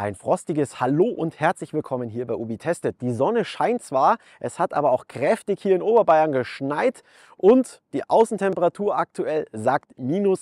Ein frostiges Hallo und herzlich willkommen hier bei Ubi Testet. Die Sonne scheint zwar, es hat aber auch kräftig hier in Oberbayern geschneit und die Außentemperatur aktuell sagt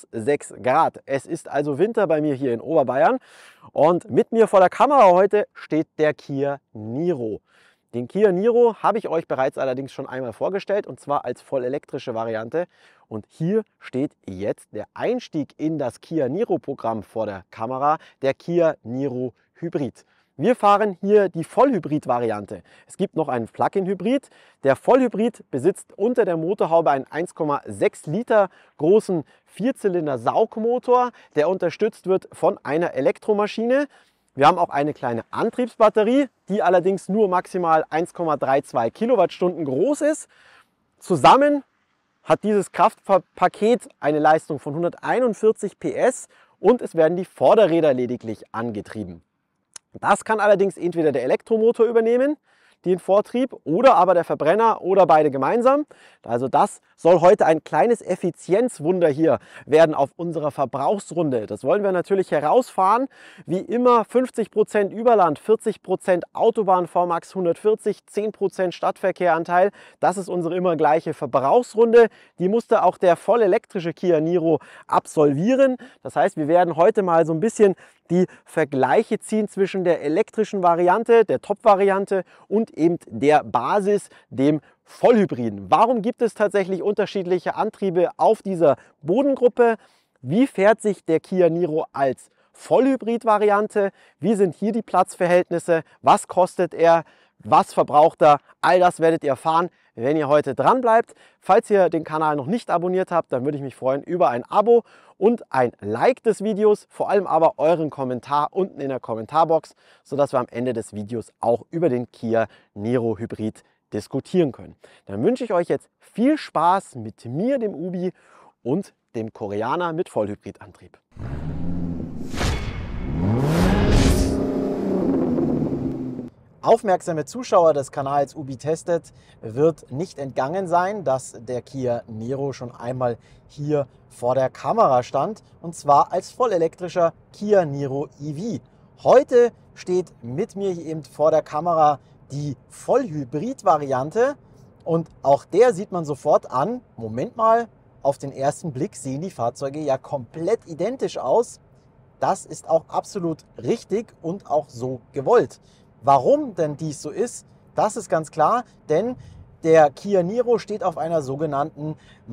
-6 Grad. Es ist also Winter bei mir hier in Oberbayern und mit mir vor der Kamera heute steht der Kia Niro. Den Kia Niro habe ich euch bereits allerdings schon einmal vorgestellt und zwar als vollelektrische Variante. Und hier steht jetzt der Einstieg in das Kia Niro Programm vor der Kamera, der Kia Niro Hybrid. Wir fahren hier die Vollhybrid-Variante. Es gibt noch einen Plug-in-Hybrid. Der Vollhybrid besitzt unter der Motorhaube einen 1,6 Liter großen Vierzylinder-Saugmotor, der unterstützt wird von einer Elektromaschine. Wir haben auch eine kleine Antriebsbatterie, die allerdings nur maximal 1,32 Kilowattstunden groß ist. Zusammen hat dieses Kraftpaket eine Leistung von 141 PS und es werden die Vorderräder lediglich angetrieben. Das kann allerdings entweder der Elektromotor übernehmen, den Vortrieb, oder aber der Verbrenner oder beide gemeinsam. Also das soll heute ein kleines Effizienzwunder hier werden auf unserer Verbrauchsrunde. Das wollen wir natürlich herausfahren. Wie immer 50% Überland, 40% Autobahn VMAX 140, 10% Stadtverkehranteil. Das ist unsere immer gleiche Verbrauchsrunde. Die musste auch der vollelektrische Kia Niro absolvieren. Das heißt, wir werden heute mal so ein bisschen die Vergleiche ziehen zwischen der elektrischen Variante, der Top-Variante und eben der Basis, dem Vollhybriden. Warum gibt es tatsächlich unterschiedliche Antriebe auf dieser Bodengruppe? Wie fährt sich der Kia Niro als Vollhybrid-Variante? Wie sind hier die Platzverhältnisse? Was kostet er? Was verbraucht er? All das werdet ihr erfahren, wenn ihr heute dran bleibt. Falls ihr den Kanal noch nicht abonniert habt, dann würde ich mich freuen über ein Abo und ein Like des Videos, vor allem aber euren Kommentar unten in der Kommentarbox, sodass wir am Ende des Videos auch über den Kia Niro Hybrid diskutieren können. Dann wünsche ich euch jetzt viel Spaß mit mir, dem Ubi, und dem Koreaner mit Vollhybridantrieb. Aufmerksame Zuschauer des Kanals Ubi Testet wird nicht entgangen sein, dass der Kia Niro schon einmal hier vor der Kamera stand, und zwar als vollelektrischer Kia Niro EV. Heute steht mit mir hier eben vor der Kamera die Vollhybrid-Variante und auch der sieht man sofort an, Moment mal, auf den ersten Blick sehen die Fahrzeuge ja komplett identisch aus. Das ist auch absolut richtig und auch so gewollt. Warum denn dies so ist, das ist ganz klar, denn der Kia Niro steht auf einer sogenannten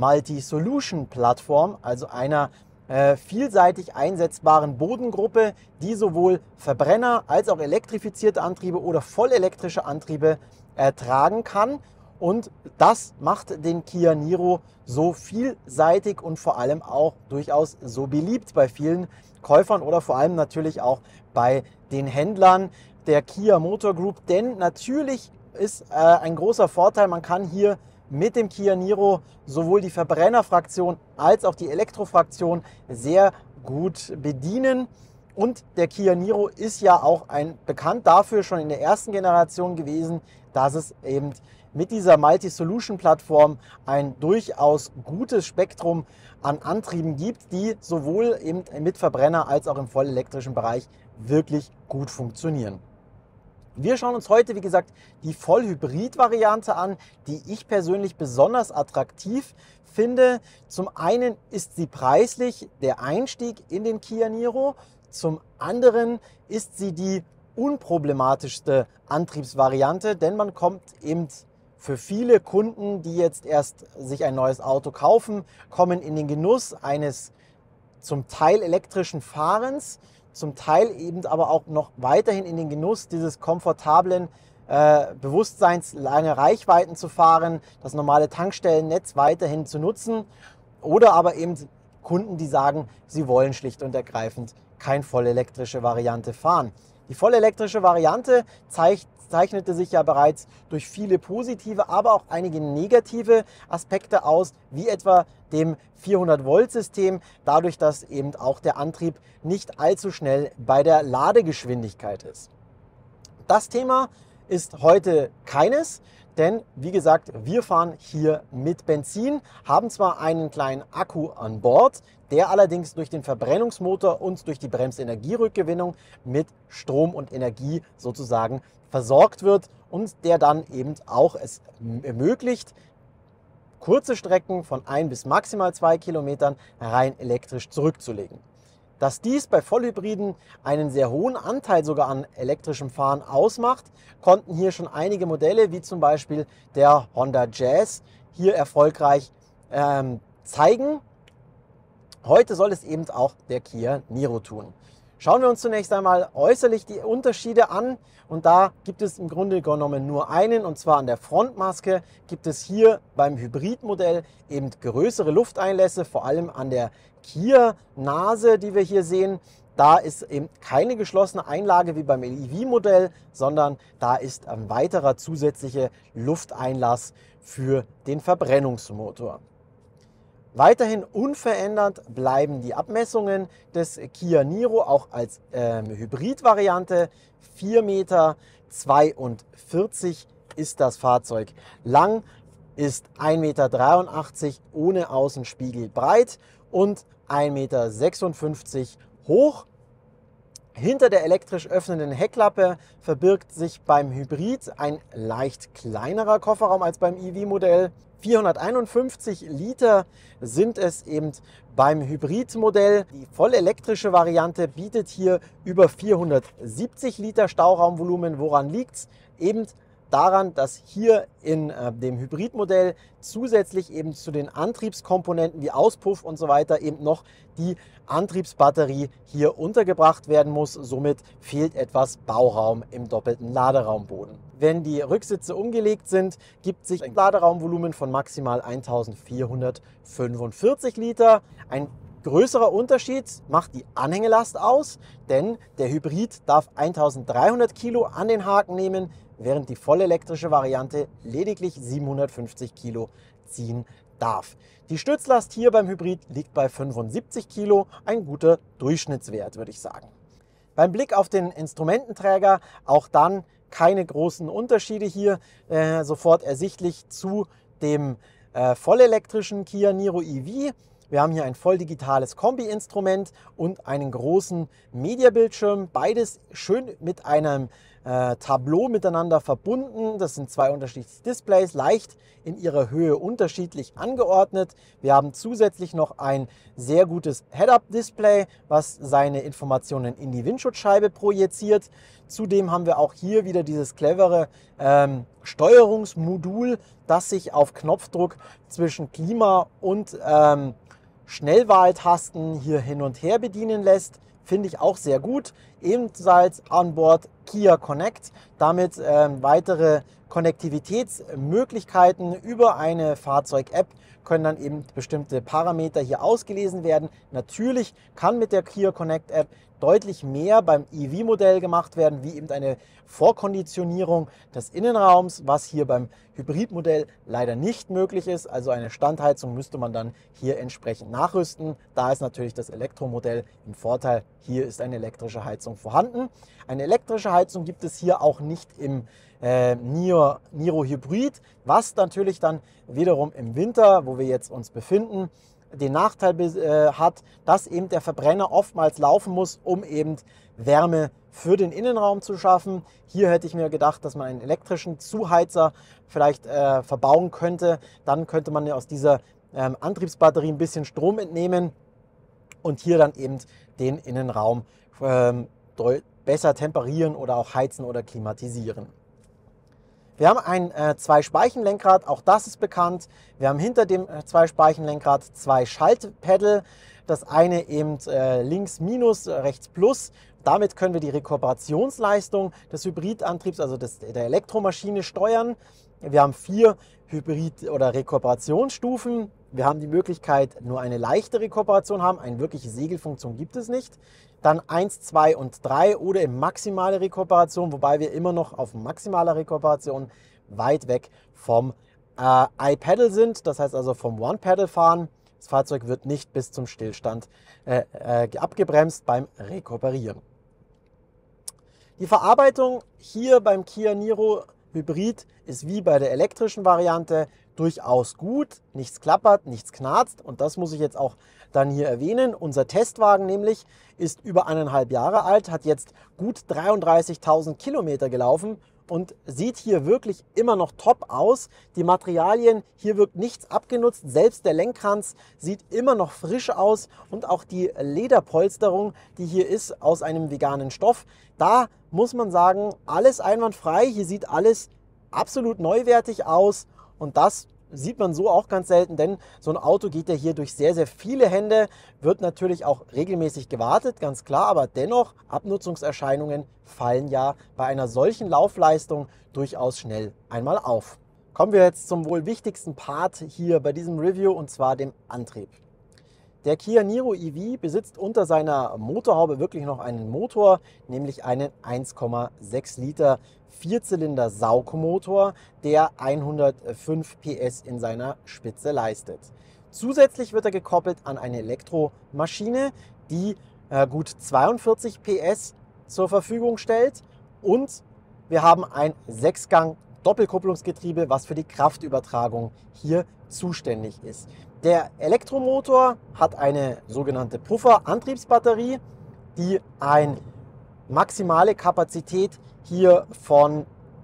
Multi-Solution-Plattform, also einer vielseitig einsetzbaren Bodengruppe, die sowohl Verbrenner als auch elektrifizierte Antriebe oder vollelektrische Antriebe ertragen kann. Und das macht den Kia Niro so vielseitig und vor allem auch durchaus so beliebt bei vielen Käufern oder vor allem natürlich auch bei den Händlern der Kia Motor Group, denn natürlich ist ein großer Vorteil, man kann hier mit dem Kia Niro sowohl die Verbrennerfraktion als auch die Elektrofraktion sehr gut bedienen. Und der Kia Niro ist ja auch bekannt dafür schon in der ersten Generation gewesen, dass es eben mit dieser Multi-Solution-Plattform ein durchaus gutes Spektrum an Antrieben gibt, die sowohl eben mit Verbrenner als auch im vollelektrischen Bereich wirklich gut funktionieren. Wir schauen uns heute, wie gesagt, die Vollhybrid-Variante an, die ich persönlich besonders attraktiv finde. Zum einen ist sie preislich der Einstieg in den Kia Niro, zum anderen ist sie die unproblematischste Antriebsvariante, denn man kommt eben für viele Kunden, die jetzt erst sich ein neues Auto kaufen, kommen in den Genuss eines zum Teil elektrischen Fahrens, zum Teil eben aber auch noch weiterhin in den Genuss dieses komfortablen Bewusstseins, lange Reichweiten zu fahren, das normale Tankstellennetz weiterhin zu nutzen, oder aber eben Kunden, die sagen, sie wollen schlicht und ergreifend keine vollelektrische Variante fahren. Die vollelektrische Variante zeichnete sich ja bereits durch viele positive, aber auch einige negative Aspekte aus, wie etwa dem 400-Volt-System, dadurch, dass eben auch der Antrieb nicht allzu schnell bei der Ladegeschwindigkeit ist. Das Thema ist heute keines, Denn, wie gesagt, wir fahren hier mit Benzin, haben zwar einen kleinen Akku an Bord, der allerdings durch den Verbrennungsmotor und durch die Bremsenergierückgewinnung mit Strom und Energie sozusagen versorgt wird und der dann eben auch es ermöglicht, kurze Strecken von 1 bis maximal 2 Kilometern rein elektrisch zurückzulegen. Dass dies bei Vollhybriden einen sehr hohen Anteil sogar an elektrischem Fahren ausmacht, konnten hier schon einige Modelle, wie zum Beispiel der Honda Jazz, hier erfolgreich zeigen. Heute soll es eben auch der Kia Niro tun. Schauen wir uns zunächst einmal äußerlich die Unterschiede an und da gibt es im Grunde genommen nur einen, und zwar an der Frontmaske gibt es hier beim Hybridmodell eben größere Lufteinlässe, vor allem an der Kia-Nase, die wir hier sehen. Da ist eben keine geschlossene Einlage wie beim EV-Modell, sondern da ist ein weiterer zusätzlicher Lufteinlass für den Verbrennungsmotor. Weiterhin unverändert bleiben die Abmessungen des Kia Niro, auch als Hybrid-Variante. 4,42 Meter ist das Fahrzeug lang, ist 1,83 Meter ohne Außenspiegel breit und 1,56 Meter hoch. Hinter der elektrisch öffnenden Heckklappe verbirgt sich beim Hybrid ein leicht kleinerer Kofferraum als beim EV-Modell. 451 Liter sind es eben beim Hybridmodell. Die vollelektrische Variante bietet hier über 470 Liter Stauraumvolumen. Woran liegt es? Eben daran, dass hier in dem Hybridmodell zusätzlich eben zu den Antriebskomponenten wie Auspuff und so weiter eben noch die Antriebsbatterie hier untergebracht werden muss. Somit fehlt etwas Bauraum im doppelten Laderaumboden. Wenn die Rücksitze umgelegt sind, gibt sich ein Laderaumvolumen von maximal 1445 Liter. Ein größerer Unterschied macht die Anhängelast aus, denn der Hybrid darf 1300 Kilo an den Haken nehmen, während die vollelektrische Variante lediglich 750 Kilo ziehen darf. Die Stützlast hier beim Hybrid liegt bei 75 Kilo, ein guter Durchschnittswert, würde ich sagen. Beim Blick auf den Instrumententräger auch dann keine großen Unterschiede hier sofort ersichtlich zu dem vollelektrischen Kia Niro EV. Wir haben hier ein voll digitales Kombi-Instrument und einen großen Mediabildschirm. Beides schön mit einem Tableau miteinander verbunden. Das sind zwei unterschiedliche Displays, leicht in ihrer Höhe unterschiedlich angeordnet. Wir haben zusätzlich noch ein sehr gutes Head-Up-Display, was seine Informationen in die Windschutzscheibe projiziert. Zudem haben wir auch hier wieder dieses clevere Steuerungsmodul, das sich auf Knopfdruck zwischen Klima und Schnellwahltasten hier hin und her bedienen lässt. Finde ich auch sehr gut. Ebenfalls an Bord Kia Connect, damit weitere Konnektivitätsmöglichkeiten über eine Fahrzeug-App können dann eben bestimmte Parameter hier ausgelesen werden. Natürlich kann mit der Kia Connect App deutlich mehr beim EV-Modell gemacht werden, wie eben eine Vorkonditionierung des Innenraums, was hier beim Hybridmodell leider nicht möglich ist. Also eine Standheizung müsste man dann hier entsprechend nachrüsten. Da ist natürlich das Elektromodell im Vorteil. Hier ist eine elektrische Heizung vorhanden. Eine elektrische Heizung gibt es hier auch nicht im Niro Hybrid, was natürlich dann wiederum im Winter, wo wir jetzt uns befinden, den Nachteil hat, dass eben der Verbrenner oftmals laufen muss, um eben Wärme für den Innenraum zu schaffen. Hier hätte ich mir gedacht, dass man einen elektrischen Zuheizer vielleicht verbauen könnte. Dann könnte man aus dieser Antriebsbatterie ein bisschen Strom entnehmen und hier dann eben den Innenraum besser temperieren oder auch heizen oder klimatisieren. Wir haben ein Zwei-Speichen-Lenkrad, auch das ist bekannt. Wir haben hinter dem Zwei-Speichen-Lenkrad zwei Schaltpedal. Das eine eben links minus, rechts plus. Damit können wir die Rekuperationsleistung des Hybridantriebs, also der Elektromaschine, steuern. Wir haben 4 Hybrid- oder Rekuperationsstufen. Wir haben die Möglichkeit, nur eine leichte Rekuperation haben. Eine wirkliche Segelfunktion gibt es nicht. Dann 1, 2 und 3 oder im maximale Rekuperation, wobei wir immer noch auf maximaler Rekuperation weit weg vom iPedal sind. Das heißt also vom One-Pedal-Fahren. Das Fahrzeug wird nicht bis zum Stillstand abgebremst beim Rekuperieren. Die Verarbeitung hier beim Kia Niro Hybrid ist wie bei der elektrischen Variante durchaus gut. Nichts klappert, nichts knarzt. Und das muss ich jetzt auch dann hier erwähnen. Unser Testwagen nämlich ist über 1,5 Jahre alt, hat jetzt gut 33.000 Kilometer gelaufen und sieht hier wirklich immer noch top aus. Die Materialien, hier wird nichts abgenutzt, selbst der Lenkkranz sieht immer noch frisch aus und auch die Lederpolsterung, die hier ist, aus einem veganen Stoff. Da muss man sagen, alles einwandfrei, hier sieht alles absolut neuwertig aus und das sieht man so auch ganz selten, denn so ein Auto geht ja hier durch sehr, sehr viele Hände, wird natürlich auch regelmäßig gewartet, ganz klar, aber dennoch, Abnutzungserscheinungen fallen ja bei einer solchen Laufleistung durchaus schnell einmal auf. Kommen wir jetzt zum wohl wichtigsten Part hier bei diesem Review und zwar dem Antrieb. Der Kia Niro EV besitzt unter seiner Motorhaube wirklich noch einen Motor, nämlich einen 1,6 Liter Vierzylinder Saukomotor, der 105 PS in seiner Spitze leistet. Zusätzlich wird er gekoppelt an eine Elektromaschine, die gut 42 PS zur Verfügung stellt und wir haben ein 6-Gang Doppelkupplungsgetriebe, was für die Kraftübertragung hier zuständig ist. Der Elektromotor hat eine sogenannte Pufferantriebsbatterie, die eine maximale Kapazität hier von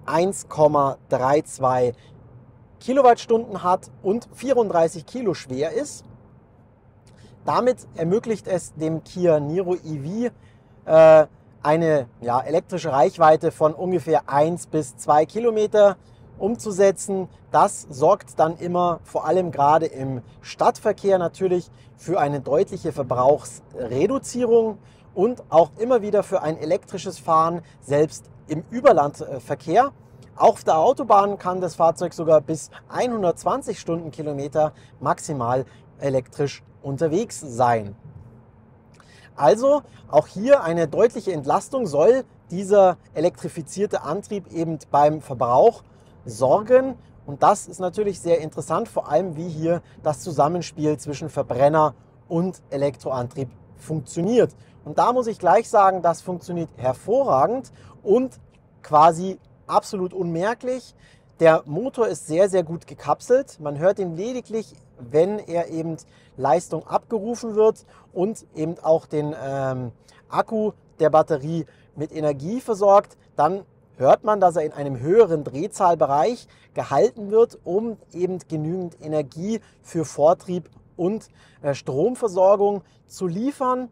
1,32 Kilowattstunden hat und 34 Kilo schwer ist. Damit ermöglicht es dem Kia Niro EV eine elektrische Reichweite von ungefähr 1 bis 2 Kilometer umzusetzen. Das sorgt dann immer, vor allem gerade im Stadtverkehr natürlich, für eine deutliche Verbrauchsreduzierung und auch immer wieder für ein elektrisches Fahren, selbst im Überlandverkehr. Auf der Autobahn kann das Fahrzeug sogar bis 120 Stundenkilometer maximal elektrisch unterwegs sein. Also auch hier eine deutliche Entlastung soll dieser elektrifizierte Antrieb eben beim Verbrauch sorgen. Und das ist natürlich sehr interessant, vor allem wie hier das Zusammenspiel zwischen Verbrenner und Elektroantrieb funktioniert. Und da muss ich gleich sagen, das funktioniert hervorragend und quasi absolut unmerklich. Der Motor ist sehr, sehr gut gekapselt. Man hört ihn lediglich, wenn er eben Leistung abgerufen wird und eben auch den Akku der Batterie mit Energie versorgt. Dann hört man, dass er in einem höheren Drehzahlbereich gehalten wird, um eben genügend Energie für Vortrieb und Stromversorgung zu liefern.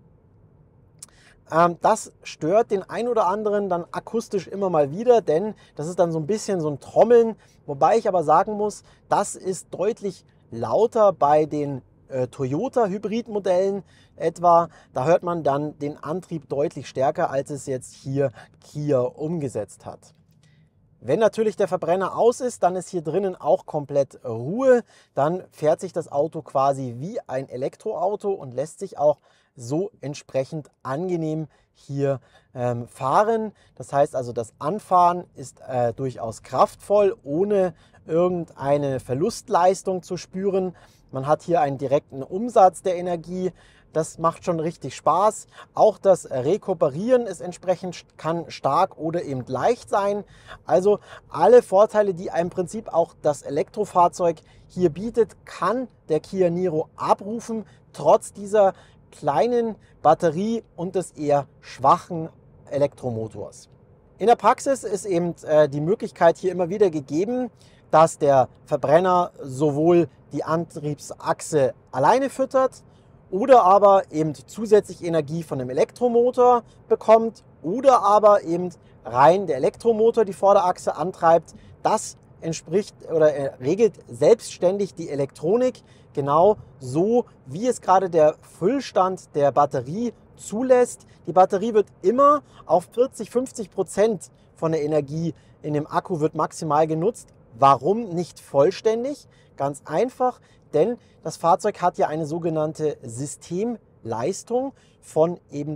Das stört den ein oder anderen dann akustisch immer mal wieder, denn das ist dann so ein bisschen so ein Trommeln. Wobei ich aber sagen muss, das ist deutlich lauter bei den Toyota Hybridmodellen etwa. Da hört man dann den Antrieb deutlich stärker, als es jetzt hier Kia umgesetzt hat. Wenn natürlich der Verbrenner aus ist, dann ist hier drinnen auch komplett Ruhe. Dann fährt sich das Auto quasi wie ein Elektroauto und lässt sich auch so entsprechend angenehm hier fahren. Das heißt also, das Anfahren ist durchaus kraftvoll, ohne irgendeine Verlustleistung zu spüren. Man hat hier einen direkten Umsatz der Energie. Das macht schon richtig Spaß. Auch das Rekuperieren ist entsprechend, kann stark oder eben leicht sein. Also alle Vorteile, die im Prinzip auch das Elektrofahrzeug hier bietet, kann der Kia Niro abrufen, trotz dieser kleinen Batterie und des eher schwachen Elektromotors. In der Praxis ist eben die Möglichkeit hier immer wieder gegeben, dass der Verbrenner sowohl die Antriebsachse alleine füttert oder aber eben zusätzlich Energie von dem Elektromotor bekommt oder aber eben rein der Elektromotor die Vorderachse antreibt. Das entspricht oder regelt selbstständig die Elektronik, genau so wie es gerade der Füllstand der Batterie zulässt. Die Batterie wird immer auf 40–50% von der Energie in dem Akku wird maximal genutzt. Warum nicht vollständig? Ganz einfach, denn das Fahrzeug hat ja eine sogenannte Systemleistung von eben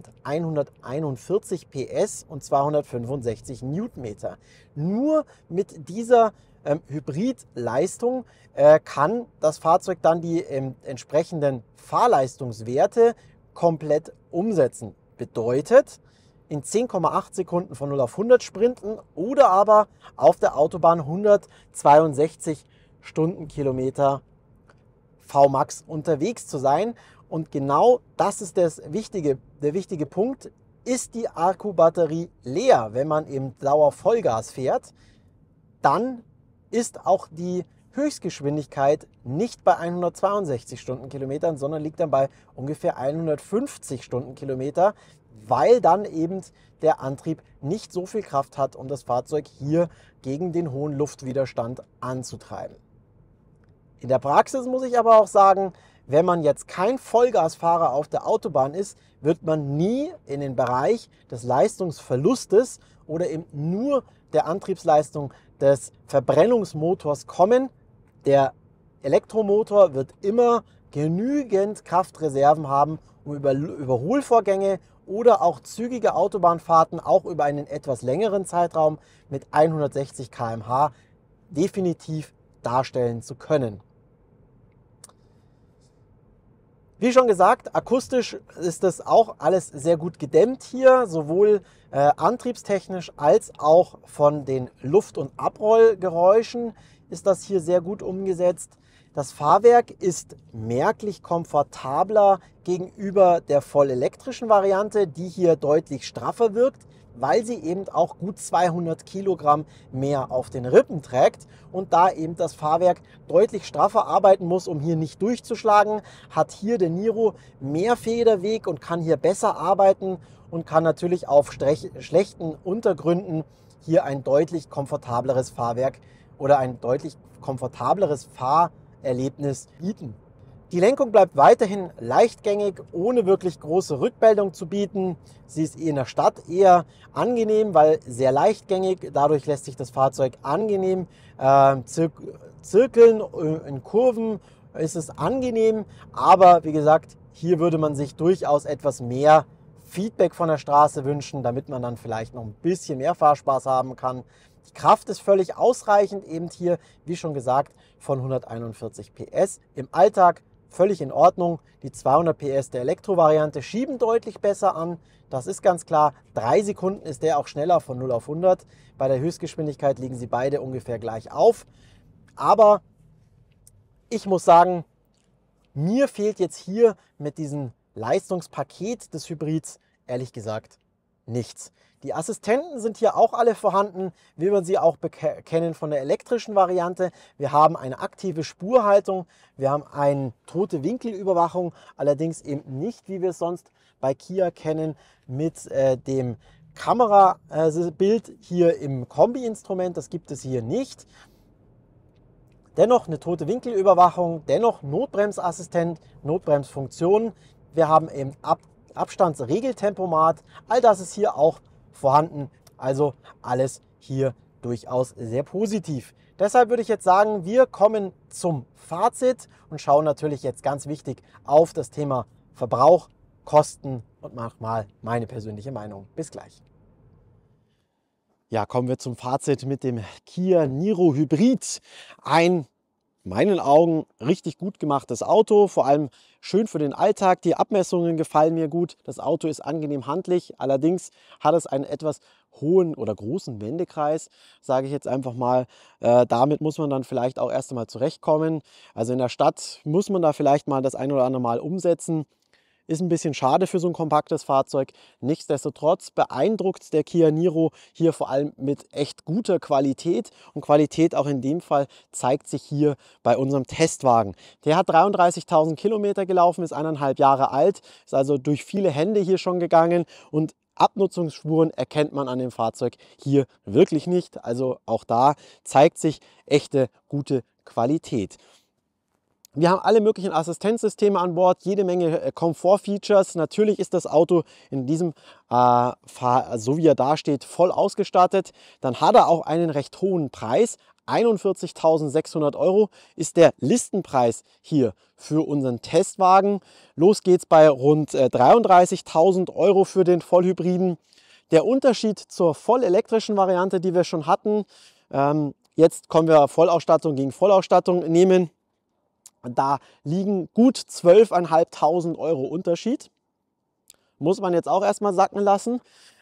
141 PS und 265 Newtonmeter. Nur mit dieser Hybridleistung kann das Fahrzeug dann die entsprechenden Fahrleistungswerte komplett umsetzen. Bedeutet, in 10,8 Sekunden von 0 auf 100 sprinten oder aber auf der Autobahn 162 Stundenkilometer Vmax unterwegs zu sein. Und genau das ist der wichtige Punkt. Ist die Akkubatterie leer, wenn man eben Dauervollgas fährt, dann ist auch die Höchstgeschwindigkeit nicht bei 162 Stundenkilometern, sondern liegt dann bei ungefähr 150 Stundenkilometer, weil dann eben der Antrieb nicht so viel Kraft hat, um das Fahrzeug hier gegen den hohen Luftwiderstand anzutreiben. In der Praxis muss ich aber auch sagen, wenn man jetzt kein Vollgasfahrer auf der Autobahn ist, wird man nie in den Bereich des Leistungsverlustes oder eben nur der Antriebsleistung des Verbrennungsmotors kommen. Der Elektromotor wird immer genügend Kraftreserven haben, um über Überholvorgänge oder auch zügige Autobahnfahrten, auch über einen etwas längeren Zeitraum mit 160 km/h definitiv darstellen zu können. Wie schon gesagt, akustisch ist das auch alles sehr gut gedämmt hier, sowohl antriebstechnisch als auch von den Luft- und Abrollgeräuschen ist das hier sehr gut umgesetzt. Das Fahrwerk ist merklich komfortabler gegenüber der vollelektrischen Variante, die hier deutlich straffer wirkt, weil sie eben auch gut 200 Kilogramm mehr auf den Rippen trägt und da eben das Fahrwerk deutlich straffer arbeiten muss, um hier nicht durchzuschlagen, hat hier der Niro mehr Federweg und kann hier besser arbeiten und kann natürlich auf schlechten Untergründen hier ein deutlich komfortableres Fahrwerk oder ein deutlich komfortableres Fahrerlebnis bieten. Die Lenkung bleibt weiterhin leichtgängig, ohne wirklich große Rückmeldung zu bieten. Sie ist in der Stadt eher angenehm, weil sehr leichtgängig. Dadurch lässt sich das Fahrzeug angenehm zirkeln. In Kurven ist es angenehm, aber wie gesagt, hier würde man sich durchaus etwas mehr Feedback von der Straße wünschen, damit man dann vielleicht noch ein bisschen mehr Fahrspaß haben kann. Die Kraft ist völlig ausreichend, eben hier, wie schon gesagt, von 141 PS. Im Alltag völlig in Ordnung. Die 200 PS der Elektrovariante schieben deutlich besser an. Das ist ganz klar. 3 Sekunden ist der auch schneller von 0 auf 100. Bei der Höchstgeschwindigkeit liegen sie beide ungefähr gleich auf. Aber ich muss sagen, mir fehlt jetzt hier mit diesem Leistungspaket des Hybrids ehrlich gesagt nichts. Die Assistenten sind hier auch alle vorhanden, wie man sie auch kennen von der elektrischen Variante. Wir haben eine aktive Spurhaltung, wir haben eine tote Winkelüberwachung, allerdings eben nicht, wie wir es sonst bei Kia kennen, mit dem Kamerabild hier im Kombi-Instrument. Das gibt es hier nicht. Dennoch eine tote Winkelüberwachung, dennoch Notbremsassistent, Notbremsfunktion. Wir haben eben Abstandsregeltempomat. All das ist hier auch vorhanden. Also alles hier durchaus sehr positiv. Deshalb würde ich jetzt sagen, wir kommen zum Fazit und schauen natürlich jetzt ganz wichtig auf das Thema Verbrauch, Kosten und manchmal meine persönliche Meinung. Bis gleich. Ja, kommen wir zum Fazit mit dem Kia Niro Hybrid. Ein, in meinen Augen, richtig gut gemachtes Auto, vor allem schön für den Alltag. Die Abmessungen gefallen mir gut. Das Auto ist angenehm handlich. Allerdings hat es einen etwas hohen oder großen Wendekreis, sage ich jetzt einfach mal. Damit muss man dann vielleicht auch erst einmal zurechtkommen. Also in der Stadt muss man da vielleicht mal das ein oder andere Mal umsetzen. Ist ein bisschen schade für so ein kompaktes Fahrzeug. Nichtsdestotrotz beeindruckt der Kia Niro hier vor allem mit echt guter Qualität. Und Qualität auch in dem Fall zeigt sich hier bei unserem Testwagen. Der hat 33.000 Kilometer gelaufen, ist 1,5 Jahre alt, ist also durch viele Hände hier schon gegangen und Abnutzungsspuren erkennt man an dem Fahrzeug hier wirklich nicht. Also auch da zeigt sich echte gute Qualität. Wir haben alle möglichen Assistenzsysteme an Bord, jede Menge Komfortfeatures. Natürlich ist das Auto in diesem so wie er da steht, voll ausgestattet. Dann hat er auch einen recht hohen Preis. 41.600 € ist der Listenpreis hier für unseren Testwagen. Los geht's bei rund 33.000 € für den Vollhybriden. Der Unterschied zur vollelektrischen Variante, die wir schon hatten, jetzt kommen wir Vollausstattung gegen Vollausstattung nehmen. Da liegen gut 12.500 € Unterschied. Muss man jetzt auch erstmal sacken lassen.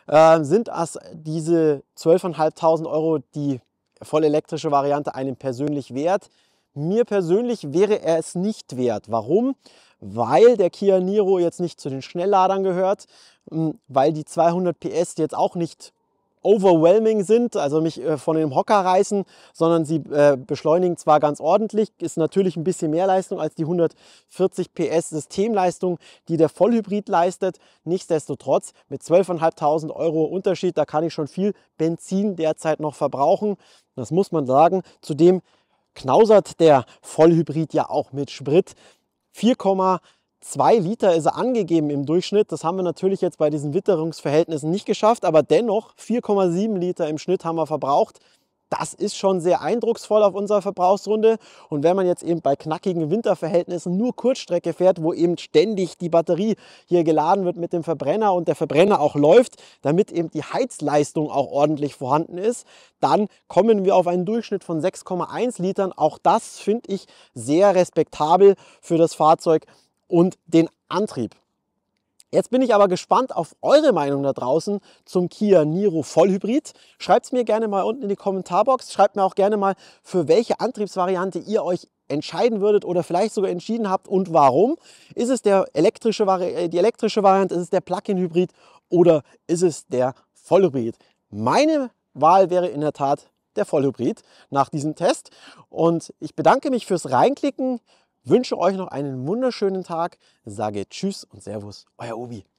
sind diese 12.500 Euro die vollelektrische Variante einem persönlich wert? Mir persönlich wäre er es nicht wert. Warum? Weil der Kia Niro jetzt nicht zu den Schnellladern gehört, weil die 200 PS jetzt auch nicht overwhelming sind, also mich von dem Hocker reißen, sondern sie beschleunigen zwar ganz ordentlich, ist natürlich ein bisschen mehr Leistung als die 140 PS Systemleistung, die der Vollhybrid leistet. Nichtsdestotrotz mit 12.500 Euro Unterschied, da kann ich schon viel Benzin derzeit noch verbrauchen. Das muss man sagen. Zudem knausert der Vollhybrid ja auch mit Sprit. 4,2 Liter ist er angegeben im Durchschnitt. Das haben wir natürlich jetzt bei diesen Witterungsverhältnissen nicht geschafft, aber dennoch 4,7 Liter im Schnitt haben wir verbraucht. Das ist schon sehr eindrucksvoll auf unserer Verbrauchsrunde. Und wenn man jetzt eben bei knackigen Winterverhältnissen nur Kurzstrecke fährt, wo eben ständig die Batterie hier geladen wird mit dem Verbrenner und der Verbrenner auch läuft, damit eben die Heizleistung auch ordentlich vorhanden ist, dann kommen wir auf einen Durchschnitt von 6,1 Litern. Auch das finde ich sehr respektabel für das Fahrzeug und den Antrieb. Jetzt bin ich aber gespannt auf eure Meinung da draußen zum Kia Niro Vollhybrid. Schreibt es mir gerne mal unten in die Kommentarbox. Schreibt mir auch gerne mal, für welche Antriebsvariante ihr euch entscheiden würdet oder vielleicht sogar entschieden habt und warum. Ist es die elektrische Variante, ist es der Plug-in-Hybrid oder ist es der Vollhybrid? Meine Wahl wäre in der Tat der Vollhybrid nach diesem Test. Und ich bedanke mich fürs Reinklicken. Wünsche euch noch einen wunderschönen Tag, sage Tschüss und Servus, euer Obi.